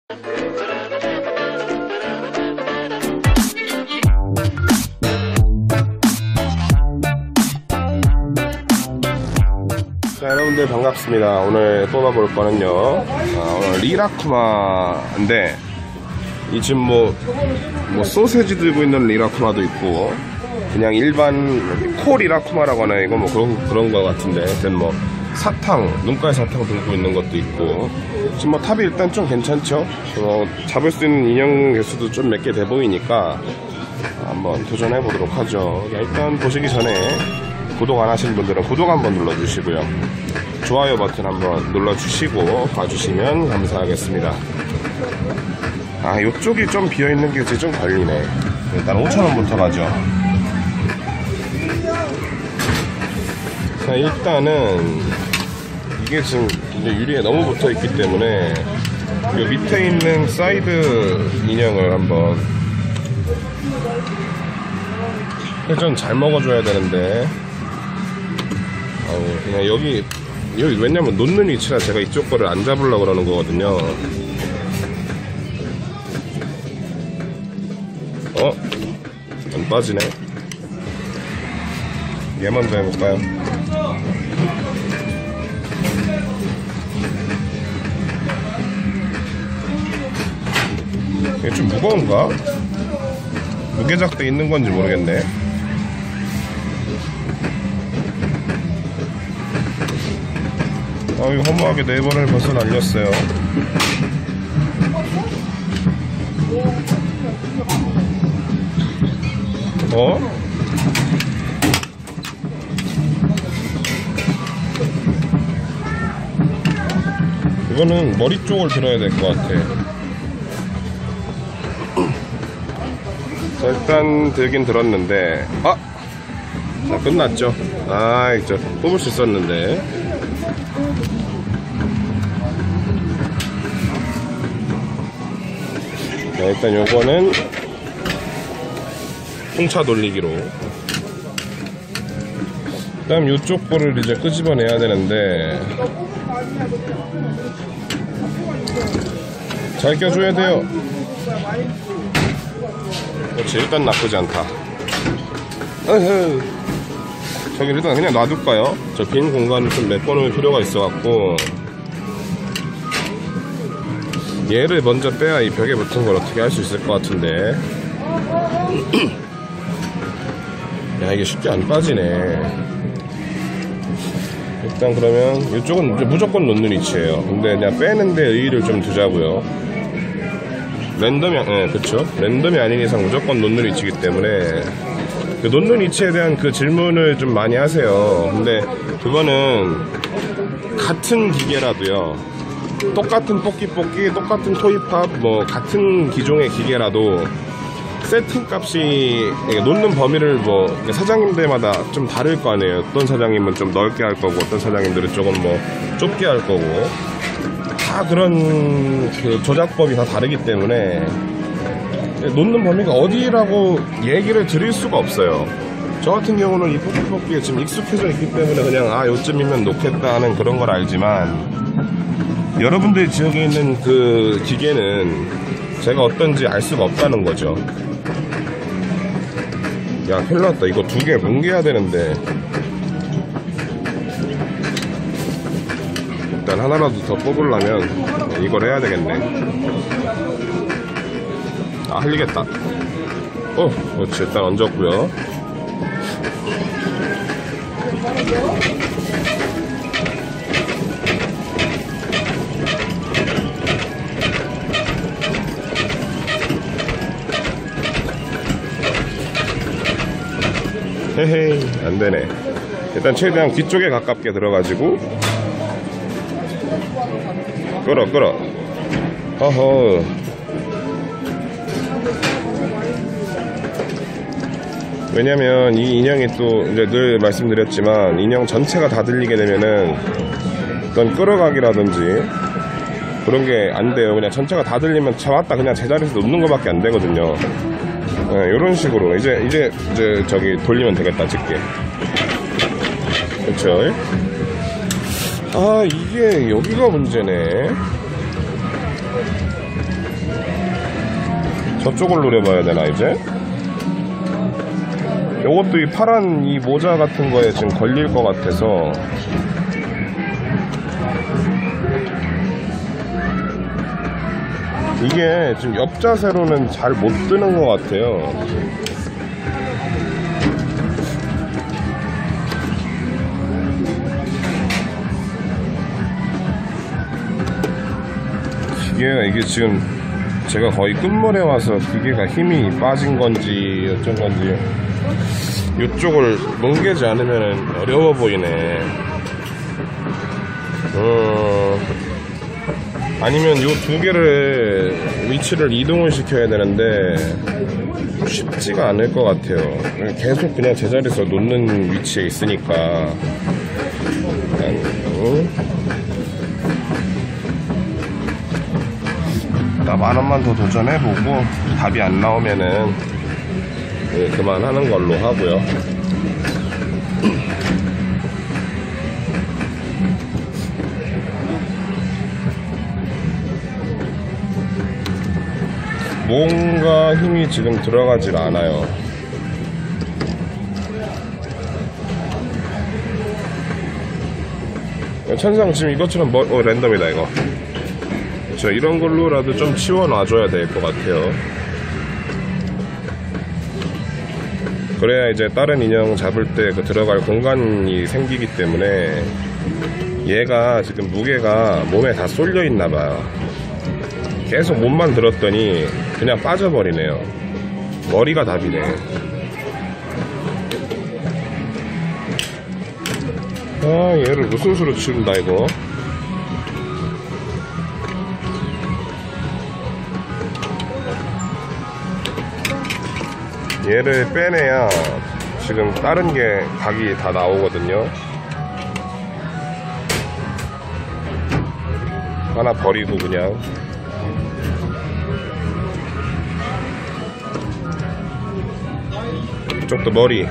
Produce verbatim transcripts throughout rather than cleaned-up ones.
자, 여러분들 반갑습니다. 오늘 뽑아볼 거는요, 아, 오늘 리라쿠마인데, 이 지금 뭐, 뭐 소세지 들고 있는 리라쿠마도 있고, 그냥 일반 코 리라쿠마라고 하나, 이거 뭐 그런 그런 거 같은데, 하여튼 뭐 사탕, 눈깔 사탕 들고 있는 것도 있고, 지금 뭐 탑이 일단 좀 괜찮죠. 어, 잡을 수 있는 인형 개수도 좀 몇 개 돼 보이니까 한번 도전해 보도록 하죠. 일단 보시기 전에 구독 안 하신 분들은 구독 한번 눌러주시고요. 좋아요 버튼 한번 눌러주시고 봐주시면 감사하겠습니다. 아, 이쪽이 좀 비어있는 게 좀 걸리네. 일단 오천 원부터 가죠. 자, 일단은 이게 지금 이제 유리에 너무 붙어있기 때문에 이 밑에 있는 사이드 인형을 한번 회전 잘 먹어줘야 되는데, 아유, 그냥 여기 여기 왜냐면 놓는 위치라 제가 이쪽 거를 안 잡으려고 그러는 거거든요. 어? 안 빠지네. 얘 먼저 해볼까요? 이게 좀 무거운가? 무게작돼 있는 건지 모르겠네. 아, 이거 허무하게 네 번을 벌써 날렸어요. 어? 이거는 머리 쪽을 들어야 될 것 같아. 자, 일단 들긴 들었는데, 아! 자, 끝났죠. 아, 저 뽑을 수 있었는데. 자, 일단 요거는 풍차 돌리기로. 그 다음 요쪽 거를 이제 끄집어내야 되는데, 잘 껴줘야 돼요. 그렇지, 일단 나쁘지 않다. 어허. 저기 일단 그냥 놔둘까요? 저 빈 공간을 좀 메꿔놓을 필요가 있어갖고, 얘를 먼저 빼야 이 벽에 붙은 걸 어떻게 할 수 있을 것 같은데. 야, 이게 쉽게 안 빠지네. 일단 그러면 이쪽은 이제 무조건 놓는 위치예요. 근데 그냥 빼는데 의의를 좀 두자고요. 랜덤이, 네, 그쵸. 랜덤이 아닌 이상 무조건 놓는 위치이기 때문에 그 놓는 위치에 대한 그 질문을 좀 많이 하세요. 근데 그거는 같은 기계라도요, 똑같은 뽑기 뽑기, 똑같은 토이팝, 뭐 같은 기종의 기계라도 세팅 값이, 놓는 범위를 뭐 사장님들마다 좀 다를 거 아니에요. 어떤 사장님은 좀 넓게 할 거고, 어떤 사장님들은 조금 뭐 좁게 할 거고, 다 그런 그 조작법이 다 다르기 때문에 놓는 범위가 어디라고 얘기를 드릴 수가 없어요. 저 같은 경우는 이 뽑기 뽑기에 지금 익숙해져 있기 때문에 그냥 아, 요쯤이면 놓겠다 하는 그런 걸 알지만, 여러분들 지역에 있는 그 기계는 제가 어떤지 알 수가 없다는 거죠. 야, 큰일 났다. 이거 두 개 뭉개야 되는데. 일단 하나라도 더 뽑으려면 이걸 해야 되겠네. 아, 흘리겠다. 어, 그렇지. 일단 얹었고요. 헤헤이, 안되네. 일단 최대한 뒤쪽에 가깝게 들어가지고 끌어 끌어. 허허. 왜냐면 이 인형이 또 이제 늘 말씀드렸지만, 인형 전체가 다 들리게 되면은 어떤 끌어가기라든지 그런 게 안 돼요. 그냥 전체가 다 들리면 잡았다 그냥 제자리에서 놓는 거밖에 안 되거든요. 네, 이런 식으로 이제 이제 이제 저기 돌리면 되겠다, 집게. 그렇죠? 아, 이게 여기가 문제네. 저쪽을 노려봐야 되나 이제? 요것도 이 파란 이 모자 같은 거에 지금 걸릴 것 같아서 이게 지금 옆자세로는 잘 못 뜨는 것 같아요. 기계가 이게 지금 제가 거의 끝물에 와서 기계가 힘이 빠진 건지 어쩐 건지 이쪽을 뭉개지 않으면 어려워 보이네. 어... 아니면 요 두 개를 위치를 이동을 시켜야 되는데 쉽지가 않을 것 같아요. 계속 그냥 제자리에서 놓는 위치에 있으니까. 어? 나 만 원만 더 도전해보고 답이 안 나오면은 그만하는 걸로 하고요. 뭔가 힘이 지금 들어가질 않아요. 천상 지금 이것처럼 뭐, 어, 랜덤이다 이거. 그렇죠. 이런 걸로라도 좀 치워놔줘야 될 것 같아요. 그래야 이제 다른 인형 잡을 때 그 들어갈 공간이 생기기 때문에 얘가 지금 무게가 몸에 다 쏠려 있나봐요. 계속 몸만 들었더니 그냥 빠져버리네요. 머리가 답이네. 아, 얘를 무슨 수로 치운다 이거. 얘를 빼내야 지금 다른 게 각이 다 나오거든요. 하나 버리고 그냥 이쪽도 머리.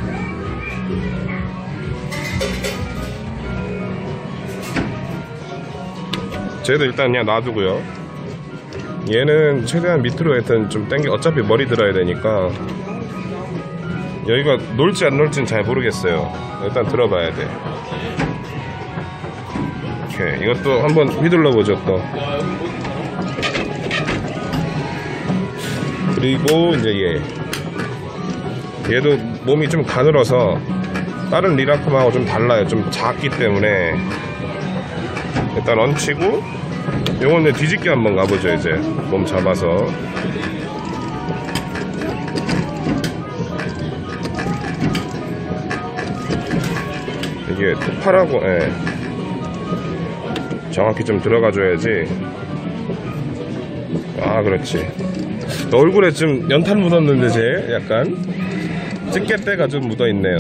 쟤도 일단 그냥 놔두고요. 얘는 최대한 밑으로 일단 좀 당겨. 어차피 머리 들어야 되니까. 여기가 놀지 안 놀지는 잘 모르겠어요. 일단 들어봐야 돼. 오케이. 이것도 한번 휘둘러 보죠 또. 그리고 이제 얘. 얘도 몸이 좀 가늘어서 다른 리라쿰하고 좀 달라요. 좀 작기 때문에 일단 얹히고 요건 이제 뒤집기 한번 가보죠. 이제 몸 잡아서 이게 팔하고 예. 정확히 좀 들어가줘야지. 아 그렇지. 너 얼굴에 좀 연탄 묻었는데 쟤 약간 집게때가 좀 묻어있네요.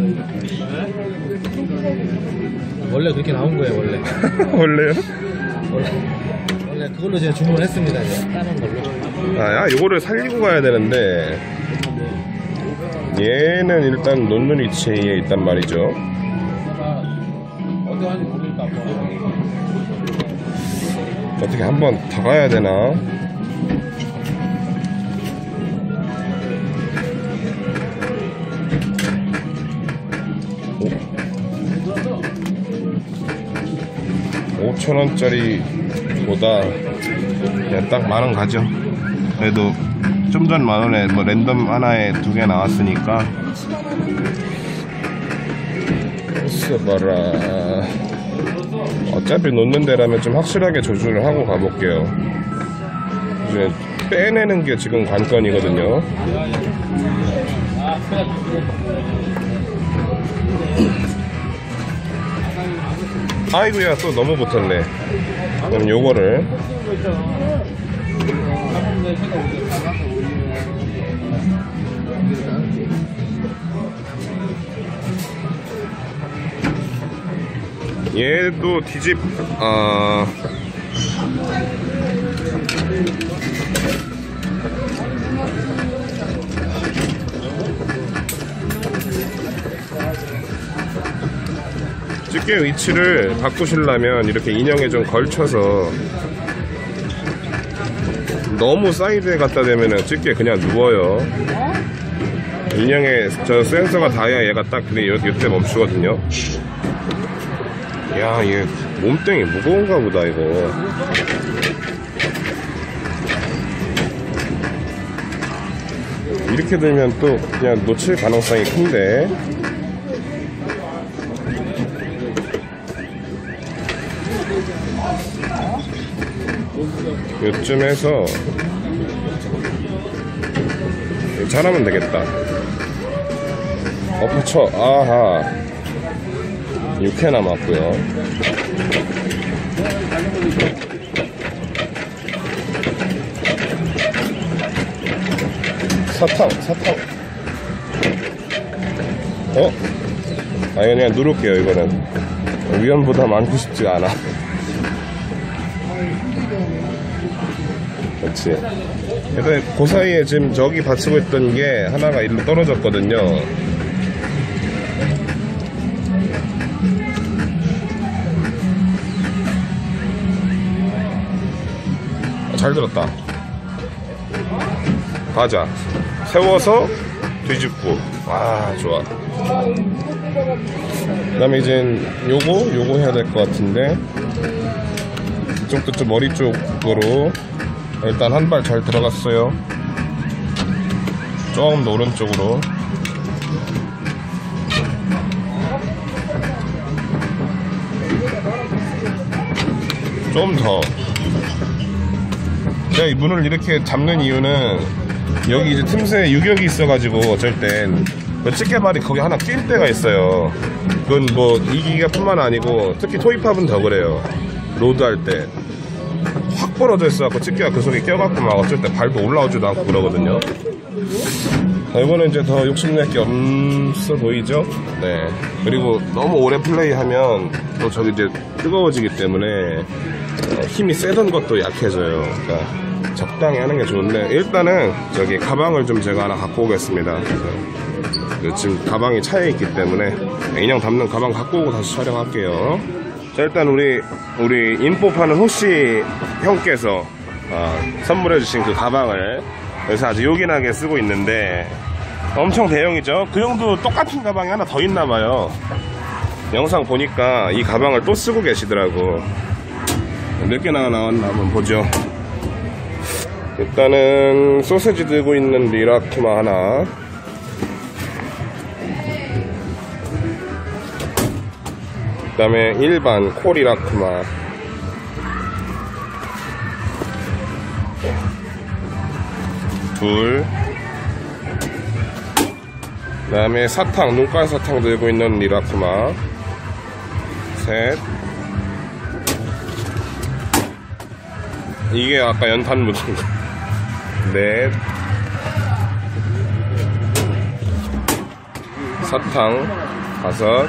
원래 그렇게 나온 거예요 원래. 원래요? 원래, 원래 그걸로 제가 주문을 했습니다. 다른 걸로. 아, 야, 요거를 살리고 가야 되는데 얘는 일단 놓는 위치에 있단 말이죠. 어디 하는지 모르니까 어떻게 한번 더 가야 되나? 오천 원짜리보다 그냥 딱 만 원 가죠. 그래도 좀 전 만 원에 뭐 랜덤 하나에 두 개 나왔으니까. 봐라. 어차피 놓는 데라면 좀 확실하게 조준을 하고 가볼게요. 이제 빼내는 게 지금 관건이거든요. 아이고야, 또 너무 붙었네. 그럼 요거를 얘도 뒤집 아 집게 위치를 바꾸시려면 이렇게 인형에 좀 걸쳐서 너무 사이드에 갖다 대면은 집게 그냥 누워요. 인형의 저 센서가 닿아야 얘가 딱 근데 요, 요때 멈추거든요. 야, 얘 몸뚱이 무거운가 보다 이거. 이렇게 들면 또 그냥 놓칠 가능성이 큰데. 요쯤에서 잘하면 되겠다. 엎어쳐. 아하, 육 회 남았고요. 사탕 사탕 어? 아, 이거 그냥 누를게요. 이거는 위험보다 많고 싶지가 않아. 그렇지. 일단 그 사이에 지금 저기 받치고 있던 게 하나가 일로 떨어졌거든요. 잘 들었다. 가자. 세워서 뒤집고. 와, 좋아. 그 다음에 이제 요거 요거 해야 될 것 같은데, 이쪽도 좀 머리 쪽으로. 일단 한 발 잘 들어갔어요. 조금 더 오른쪽으로. 좀 더. 제가 이 문을 이렇게 잡는 이유는 여기 이제 틈새에 유격이 있어가지고 어쩔 땐 집게발이 거기 하나 낄 때가 있어요. 그건 뭐 이 기계뿐만 아니고 특히 토이팝은 더 그래요. 로드할 때 확 벌어져 있어갖고 집게가 그 속에 껴갖고 막 어쩔 때 발도 올라오지도 않고 그러거든요. 자, 이거는 이제 더 욕심낼 게 없어 보이죠? 네. 그리고 너무 오래 플레이하면 또 저기 이제 뜨거워지기 때문에 힘이 세던 것도 약해져요. 그러니까 적당히 하는 게 좋은데, 일단은 저기 가방을 좀 제가 하나 갖고 오겠습니다. 지금 가방이 차에 있기 때문에 인형 담는 가방 갖고 오고 다시 촬영할게요. 자, 일단 우리 우리 인포 파는 호시 형께서 아, 선물해주신 그 가방을 그래서 아주 요긴하게 쓰고 있는데 엄청 대형이죠. 그 정도 똑같은 가방이 하나 더 있나봐요. 영상 보니까 이 가방을 또 쓰고 계시더라고. 몇 개나 나왔나 한번 보죠. 일단은 소세지 들고 있는 리라쿠마 하나, 그 다음에 일반 코리라쿠마, 둘, 그 다음에 사탕, 눈깔 사탕 들고 있는 리라쿠마, 셋, 이게 아까 연탄 묻은 거, 넷, 사탕, 다섯,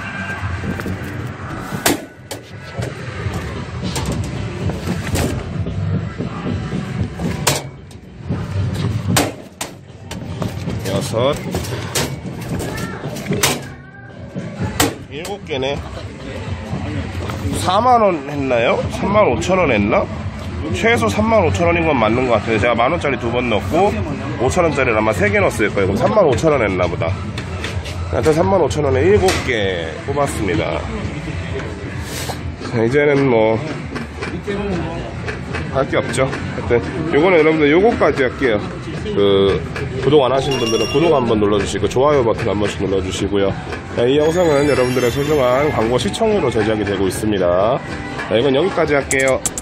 여섯, 일곱 개네. 사만 원 했나요? 삼만 오천 원 했나? 최소 삼만 오천 원인 건 맞는 것 같아요. 제가 만 원짜리 두 번 넣고 오천 원짜리를 아마 세 개 넣었을 거예요. 그럼 삼만 오천 원 했나 보다. 하여튼 삼만 오천 원에 일곱 개 뽑았습니다. 자, 이제는 뭐 할 게 없죠. 하여튼 요거는 여러분들 요거까지 할게요. 그 구독 안 하신 분들은 구독 한번 눌러주시고 좋아요 버튼 한 번씩 눌러주시고요. 자, 이 영상은 여러분들의 소중한 광고 시청으로 제작이 되고 있습니다. 자, 이건 여기까지 할게요.